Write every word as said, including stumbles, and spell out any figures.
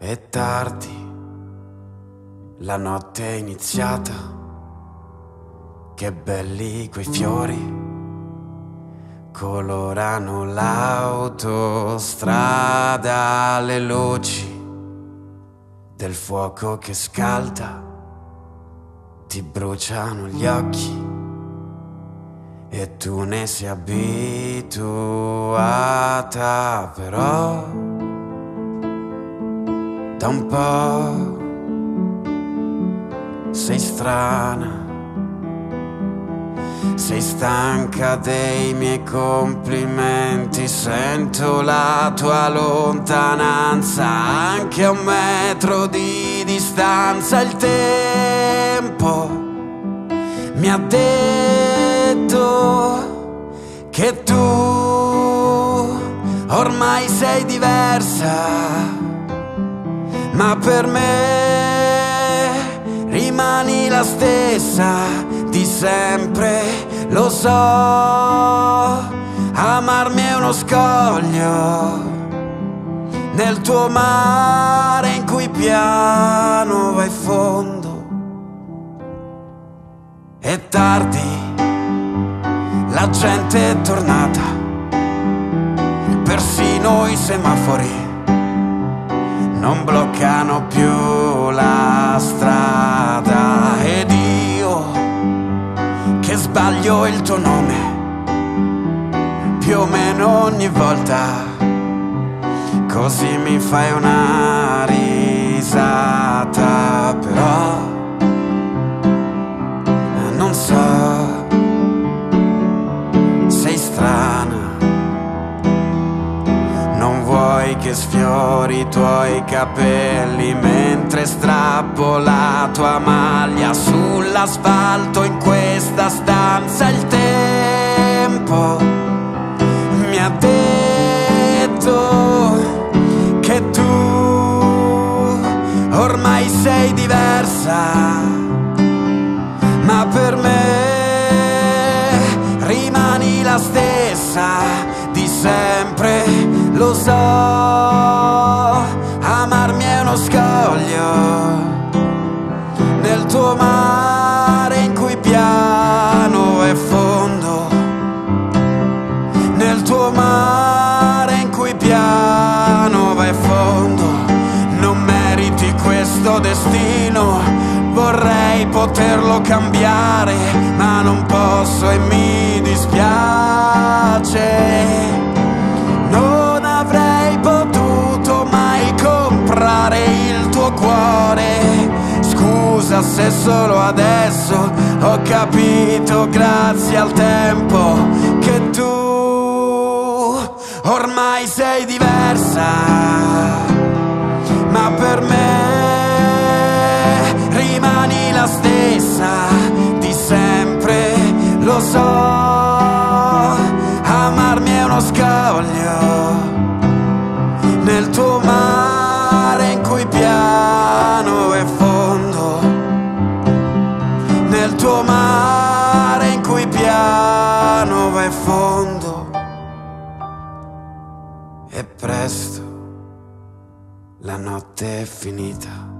È tardi, la notte è iniziata, che belli quei fiori, colorano l'autostrada, le luci del fuoco che scalda, ti bruciano gli occhi e tu ne sei abituata, però da un po' sei strana, sei stanca dei miei complimenti, sento la tua lontananza anche a un metro di distanza. Il tempo mi ha detto che tu ormai sei diversa, ma per me rimani la stessa di sempre. Lo so, amarmi è uno scoglio nel tuo mare in cui piano vai fondo. È tardi, la gente è tornata, persino i semafori non bloccano più la strada, ed io che sbaglio il tuo nome più o meno ogni volta, così mi fai una risata. Però non so, sei strana, non vuoi che sfiori i tuoi capelli mentre strappo la tua maglia sull'asfalto in questa stanza. Il tempo mi ha detto che tu ormai sei diversa, ma per me rimani la stessa di sempre. Lo so, amarmi è uno scoglio nel tuo mare in cui piano e fondo, nel tuo mare in cui piano va e fondo. Non meriti questo destino, vorrei poterlo cambiare, ma non posso e mi dispiace. Non avrei potuto mai comprare il tuo cuore, scusa se solo adesso ho capito, grazie al tempo, che tu ormai sei diversa, ma per me rimani la stessa di sempre. Lo so, amarmi è uno scoglio nel tuo mare in cui piano e fondo, nel tuo mare in cui piano va e fondo. E presto la notte è finita,